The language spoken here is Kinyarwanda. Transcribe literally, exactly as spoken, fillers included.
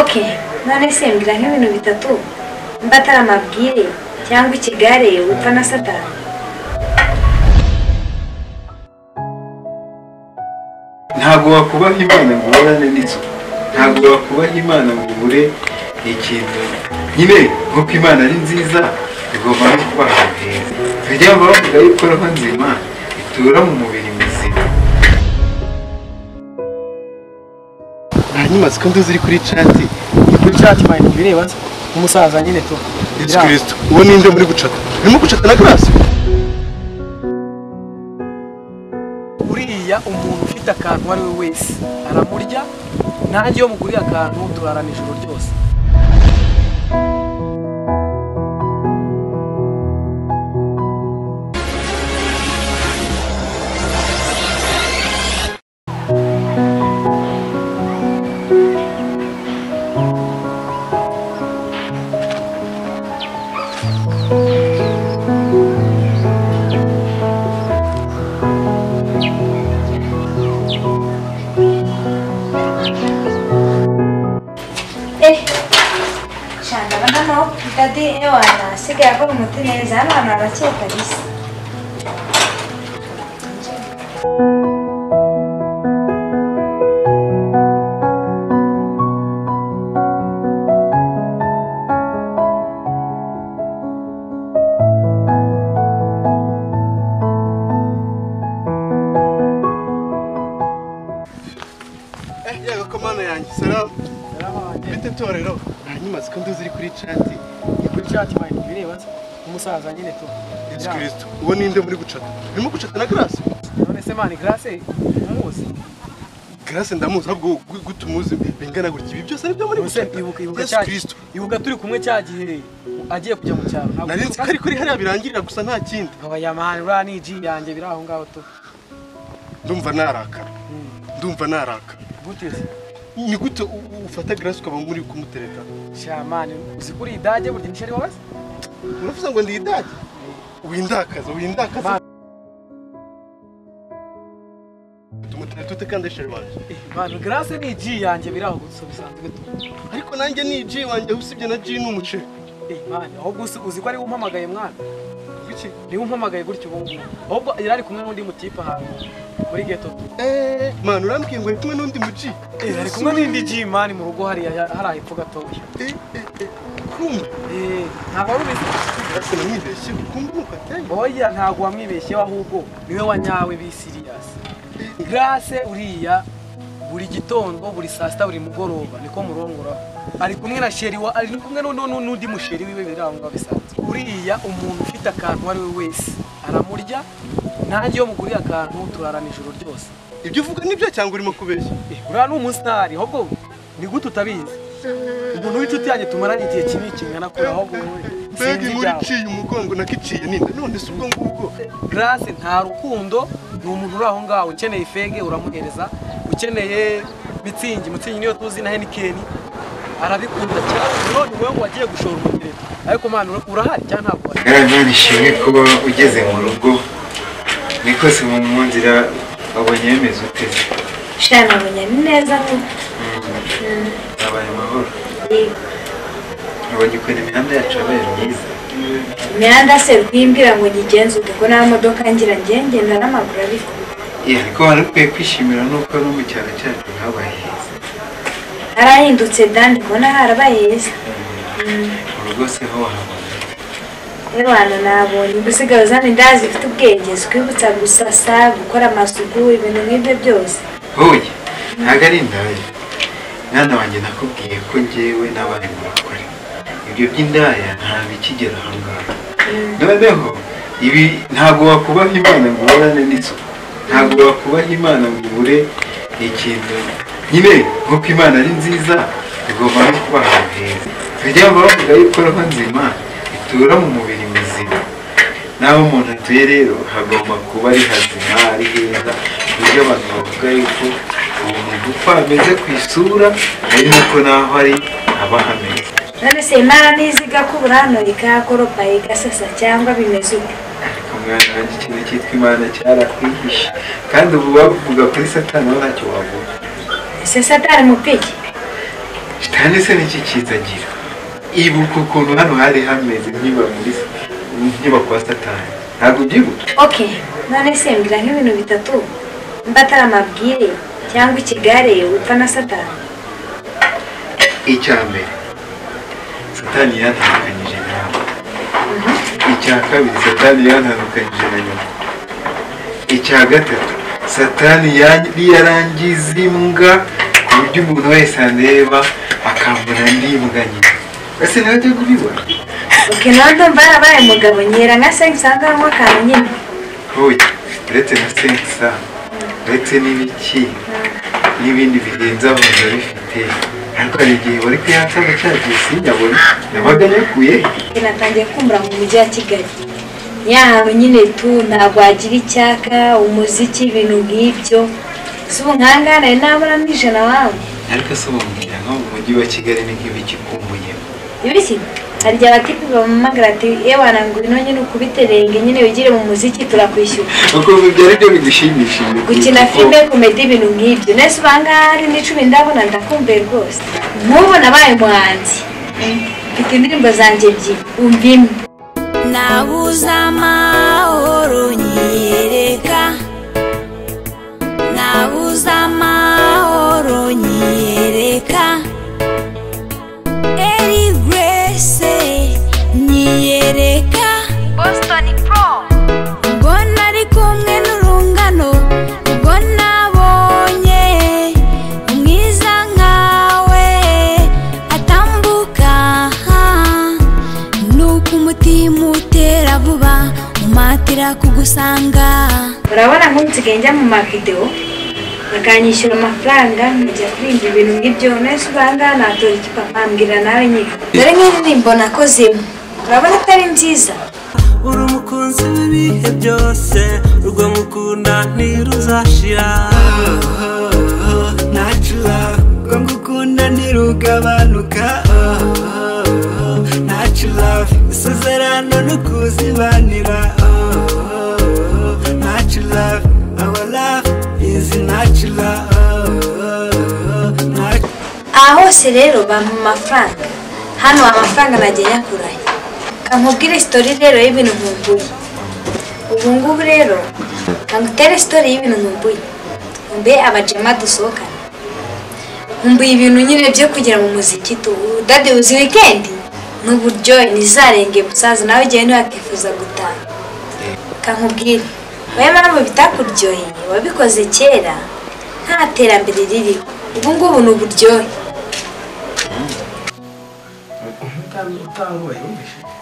Okay, none se mbwira nk'ibintu bitatu mbatara amabwire cyangwa ikigare upfa na Satani. Ntabwo wakubaha Imana ngo uburane n'inzu, ntabwo wakubaha Imana ngo ubure ikintu. Nyine nk'uko Imana ari nziza igomba no kuba ahantu heza. Tujya bavuga yuko roho nzima itura mu mubiri muzima. Hanyuma siko nduzi uri kuri chat, kuri chat mind bireba umusaza nyine to. Yesu Kristo, uwo ninde muri gucata? Urimo gucata na Grace? Uriya umuntu ufite akantu ari we wese aramurya, nanjye yo muguriye akantu turarana ijoro ryose. Tadi ewana siga ko muti neza hano hano arakeye kabisa. Eh yego komana yanjye salam. Salam bite torero. Hanyuma siko nduzi uri kuri chat. Kuri chat mind bireba umusaza nyine to. Yesu Kristo, uwo ninde muri gucata? Urimo gucata na Grace? None se mani Grace umuzi? Grace ndamuzi ahubwo gutumuzi bingana gutya ibi byose ari byo muri gucata. Ibuka ibuka cya Kristo. Ibuka turi kumwe cyagihe agiye kujya mu cyaro. Nari nzi kari kuri hariya birangirira gusa nta kindi. Aba mani ura ni G yanjye biraho ngaho to. Ndumva naraka. Ndumva naraka. Gute ni gute ufata Grace ukaba muri kumutereka? Shamani uzikuri idage burya nishari wabaze? Uravuze ngo ndi idage? Windakaza, windakaza. Tumutera tute kandi shari wanje. Eh, manu Grace ni G yanjye biraho gutso bisanzwe to. Ariko nanjye ni G wanje usibye na G n'umuce. Eh, mani aho gusi uzi ko ari umpamagaye mwana. Kuki? Ni umpamagaye gutyo ubungu. Ahubwo yari kumwe n'undi mutipa hantu muri ghetto. Eh, manu urambwiye ngo ari kumwe n'undi mu G. Eh, ari kumwe n'indi G mani mu rugo hari hari ipfu gatoya. Eh, eh, eh. Kumbe. Eh, ntabwo ari ubizi. Grace namwibeshye kumbe nuko ateye. Oya ntabwo wamwibeshye ahubwo niwe wanyawe bi serious. Grace uriya buri gitondo buri saa sita buri mugoroba niko murongora. Ari kumwe na sheri wa ari kumwe n'undi musheri wiwe birangwa bisanzwe. Uriya umuntu ufite akantu ari we wese aramurya, nanjye yo muguriye akantu turarana ijoro ryose. Ibyo uvuga nibyo cyangwa urimo kubeshya? Eh, uriya ni umustar ahubwo ni gute utabizi? Umuntu w'inshuti yanjye tumaranye igihe kinini kingana kuri ahubwo mbega muri ciye umugongo nakiciye ninde none se ubwo ngubwo. Grace nta rukundo, ni umuntu uri aho ngaho ukeneye ifege uramuhereza, ukeneye mitsingi mutsingi niyo tuzi na Heineken arabikunda cyane. None wewe ngo wagiye gushora umugire ariko mwana urahari cyane ntabwo Nari nishimye kuba ugeze mu rugo. Niko se mu nzira wabonye yemeza uteze? Shana abonye neza tu. Abaye amahoro. Abonye ukuntu imihanda yacu yabaye myiza. Imihanda se rwimbwira ngo nyigenze uko nta modoka ngira ngenda n'amaguru ariko. Yeah, ariko wari ukwiye kwishimira nuko no mu cyaro cyacu habaye heza. Harahindutse dandi mbona harabaye heza. Urugo se ho wahabona? Rero hano nabonye gusigaye uzana indazi zifite ubwenge twibutsa gusasa gukora amasuku ibintu nk'ibyo byose. Hoye ntago ari indaya. Mwana wanjye nakubwiye ko njyewe n'abandi murakora. Ibyo by'indaya nta bikigera aho ngaho. Noneho ibi ntabwo wakubaha Imana ngo uburane n'inzu, ntabwo wakubaha Imana ngo ubure ikintu. Nyine nk'uko Imana ari nziza igomba no kuba ahantu heza. Tujya bavuga yuko roho nzima itura mu mubiri muzima. Naho umuntu atuye rero hagomba kuba ari hazima ari heza. Ibyo abantu bavuga yuko umuntu upfa ameze ku isura ari nuko naho ari aba hameze. None se Imana niziga ko burano ikakoropa igasasa cyangwa bimeze uko? Ariko mwana wanjye ikintu cyitwa Imana cyarakwihishe kandi ubu bavuga kuri Satani aho ntacyo wavuga. Ese Satani mupiki? shitani se n'iki kizagira ibuka ukuntu hano hari hameze nkiba muri nkiba kwa satani ntabwo ubyibuka okay none se mbwira nk'ibintu bitatu mbatara amabwire cyangwa ikigare upfa na satani. icya mbere satani yatandukanyije nawe icya kabiri satani yatandukanyije na nyuma icya gatatu satani yarangiza imbwa ku buryo umuntu wese andeba akambona ndimbwa nyine ese nawe ujya kubibona. okay nawe ndumva yarabaye umugabo nyera nka sengi usanga harimo akantu nyine hoya uretse na sengi sa uretse n'ibiki n'ibindi birenze aho biba bifite ariko hari igihe wari kuyansanga cyagiye sinyabona nabaga nyakuye natangiye kumbura mu mujyi wa Kigali yawe nyine tu ntabwo wagira icyaka umuziki ibintu nk'ibyo si ubu nkangana nari nabona n'ijana wawe ariko se ubambwira nko mu mujyi wa Kigali ni nk'ibiki kumbuye ibiki hari igihe abatipi bamamagara ati yewe wanangura ino nyine ukubiterenge nyine wigire mu muziki turakwishyura uko byari byo bigushimishije gukina filime komedi ibintu nk'ibyo nese ubangaha hari n'icumi ndabona ndakumbuye rwose nk'ubu nabaye umuhanzi mfite indirimbo zanjye ebyiri umva imwe nabuze amahoro nyereka nabuze amahoro nyereka Eri Grace nyereka Boston Pro mbona ari kumwe n'urungano mbona abonye umwiza nkawe atambuka nuko umutima utera vuba umatira kugusanga. urabona nk'umusigaye njya mu mavideo bakanyishyura amafaranga nkajya kuririmba ibintu nk'ibyo nese ubanga natora iki papa ambwira nawe nyine dore nk'indirimbo nakozemo urabona atari nziza. uri umukunzi w'ibihe byose urwo mukunda ntiruzashira nacura urwo ngukunda ntirugabanuka nacura isezerano no kuzibanira nacura our love is natural. aha hose rero bampa amafaranga hano amafaranga nagiye nyakurahe kankubwire sitori rero y'ibintu nkumbuye ubu ngubu rero kangutere sitori y'ibintu nkumbuye mbe abajema dusohokana nkumbuye ibintu nyine byo kugira mu muziki tu dade uzi wikendi n'uburyohe ntizarenge musaza nawe igihe ntiwakifuza gutaha kankubwire wowe mpamvu bitakuryoheye wabikoze kera nta terambere ririho ubu ngubu ni uburyohe utangoye wumvishe